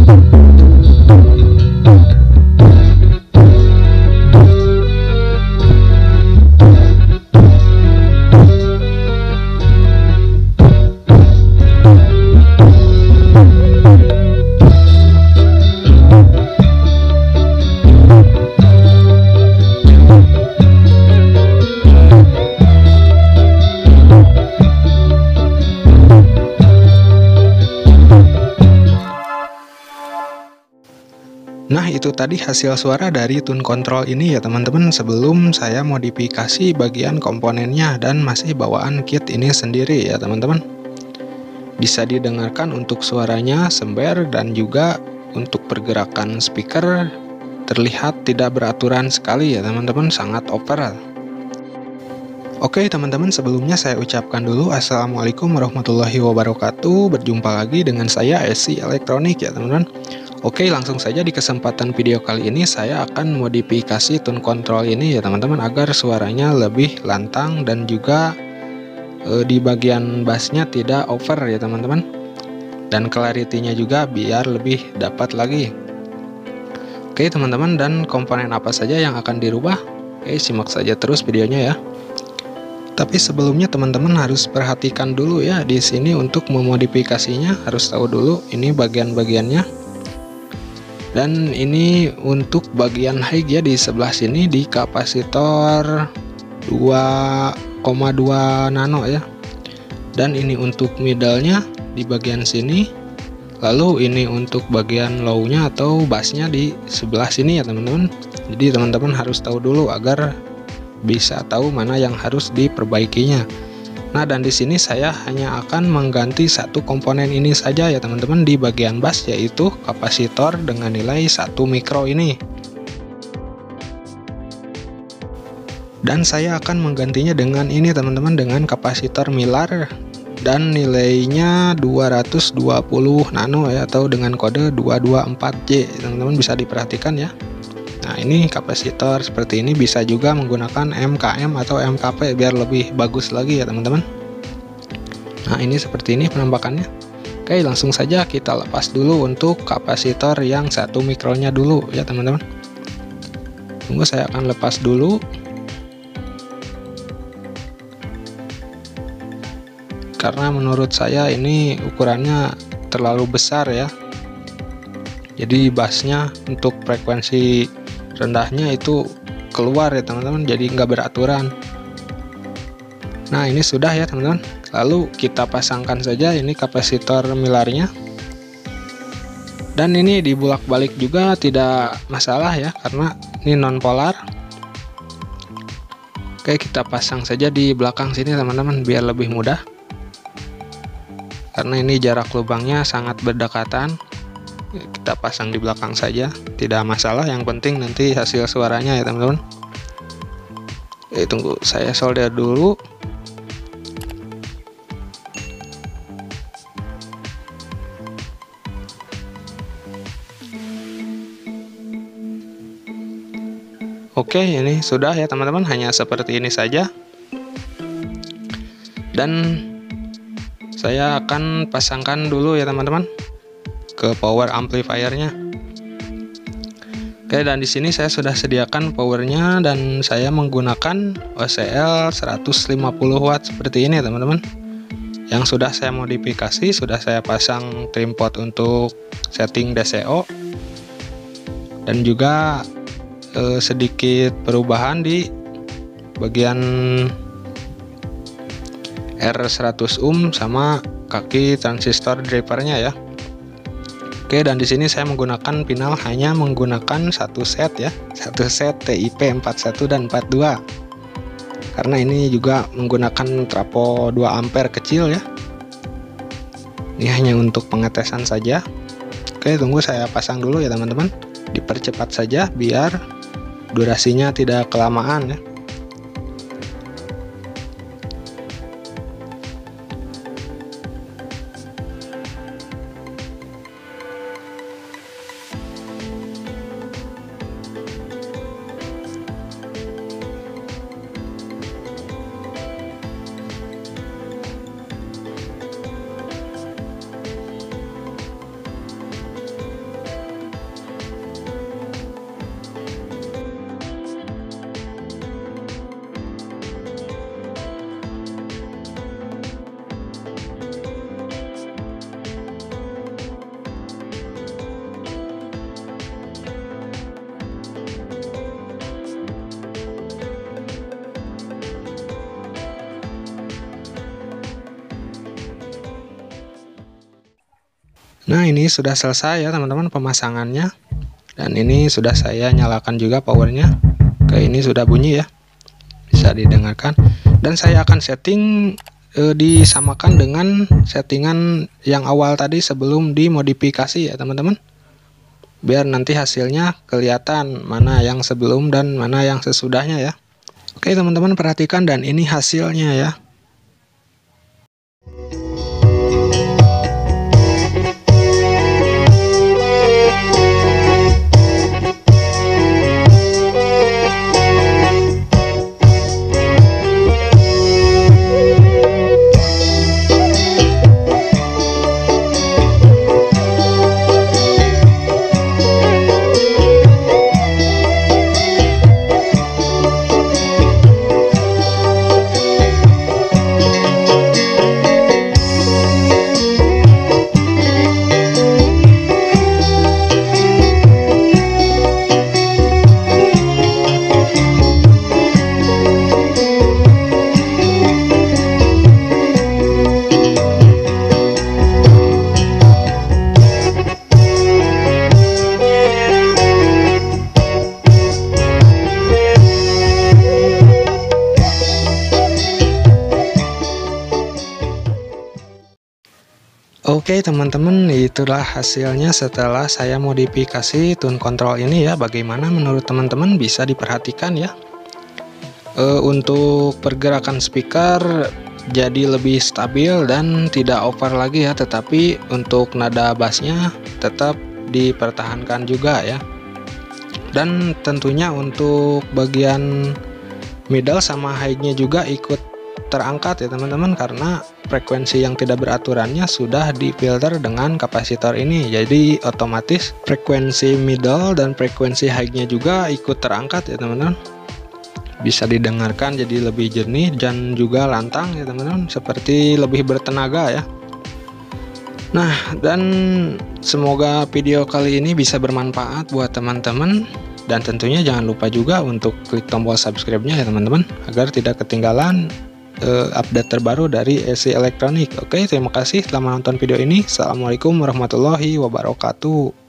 Nah, itu tadi hasil suara dari tune control ini ya teman-teman, sebelum saya modifikasi bagian komponennya dan masih bawaan kit ini sendiri ya teman-teman. Bisa didengarkan untuk suaranya sember dan juga untuk pergerakan speaker terlihat tidak beraturan sekali ya teman-teman, sangat over. Oke teman-teman, sebelumnya saya ucapkan dulu Assalamualaikum warahmatullahi wabarakatuh. Berjumpa lagi dengan saya SC Elektronik ya teman-teman. Oke, langsung saja di kesempatan video kali ini saya akan modifikasi tune control ini ya teman-teman, agar suaranya lebih lantang dan juga di bagian bassnya tidak over ya teman-teman, dan clarity-nya juga biar lebih dapat lagi. Oke teman-teman, dan komponen apa saja yang akan dirubah? Oke, simak saja terus videonya ya. Tapi sebelumnya teman-teman harus perhatikan dulu ya, di sini untuk memodifikasinya harus tahu dulu ini bagian-bagiannya. Dan ini untuk bagian high ya, di sebelah sini di kapasitor 2,2 nano ya. Dan ini untuk middle-nya di bagian sini. Lalu ini untuk bagian low-nya atau bass-nya di sebelah sini ya teman-teman. Jadi teman-teman harus tahu dulu agar bisa tahu mana yang harus diperbaikinya. Nah, dan di sini saya hanya akan mengganti satu komponen ini saja ya teman-teman di bagian bass, yaitu kapasitor dengan nilai 1 mikro ini. Dan saya akan menggantinya dengan ini teman-teman, dengan kapasitor Mylar dan nilainya 220 nano ya, atau dengan kode 224J. Teman-teman bisa diperhatikan ya. Nah, ini kapasitor seperti ini, bisa juga menggunakan MKM atau MKP biar lebih bagus lagi ya teman-teman. Nah, ini seperti ini penampakannya. Oke, langsung saja kita lepas dulu untuk kapasitor yang 1 mikronya dulu ya teman-teman. Tunggu, saya akan lepas dulu. Karena menurut saya ini ukurannya terlalu besar ya. Jadi bassnya untuk frekuensi rendahnya itu keluar ya teman-teman, jadi nggak beraturan. Nah, ini sudah ya teman-teman. Lalu kita pasangkan saja ini kapasitor Mylarnya. Dan ini dibulak-balik juga tidak masalah ya, karena ini non polar. Oke, kita pasang saja di belakang sini teman-teman biar lebih mudah. Karena ini jarak lubangnya sangat berdekatan. Kita pasang di belakang saja, tidak masalah, yang penting nanti hasil suaranya ya teman-teman. Tunggu, saya solder dulu. Oke, ini sudah ya teman-teman, hanya seperti ini saja. Dan saya akan pasangkan dulu ya teman-teman ke power amplifiernya. Oke, dan di sini saya sudah sediakan powernya dan saya menggunakan OCL 150 watt seperti ini teman-teman. Yang sudah saya modifikasi, sudah saya pasang trim pot untuk setting DCO dan juga sedikit perubahan di bagian R100 ohm sama kaki transistor drivernya ya. Oke, dan di sini saya menggunakan pinal hanya menggunakan satu set ya, satu set TIP 41 dan 42. Karena ini juga menggunakan trafo 2 ampere kecil ya. Ini hanya untuk pengetesan saja. Oke, tunggu saya pasang dulu ya teman-teman. Dipercepat saja biar durasinya tidak kelamaan ya. Nah, ini sudah selesai ya teman-teman pemasangannya. Dan ini sudah saya nyalakan juga powernya. Oke, ini sudah bunyi ya, bisa didengarkan. Dan saya akan setting disamakan dengan settingan yang awal tadi sebelum dimodifikasi ya teman-teman, biar nanti hasilnya kelihatan mana yang sebelum dan mana yang sesudahnya ya. Oke teman-teman, perhatikan, dan ini hasilnya ya. Oke teman-teman, itulah hasilnya setelah saya modifikasi tune control ini ya. Bagaimana menurut teman-teman? Bisa diperhatikan ya. Untuk pergerakan speaker jadi lebih stabil dan tidak over lagi ya, tetapi untuk nada bassnya tetap dipertahankan juga ya. Dan tentunya untuk bagian middle sama high-nya juga ikut terangkat ya teman-teman, karena frekuensi yang tidak beraturannya sudah difilter dengan kapasitor ini. Jadi otomatis frekuensi middle dan frekuensi high-nya juga ikut terangkat ya teman-teman. Bisa didengarkan jadi lebih jernih dan juga lantang ya teman-teman, seperti lebih bertenaga ya. Nah, dan semoga video kali ini bisa bermanfaat buat teman-teman. Dan tentunya jangan lupa juga untuk klik tombol subscribe-nya ya teman-teman, agar tidak ketinggalan update terbaru dari EC Elektronik. Oke, terima kasih telah menonton video ini. Assalamualaikum warahmatullahi wabarakatuh.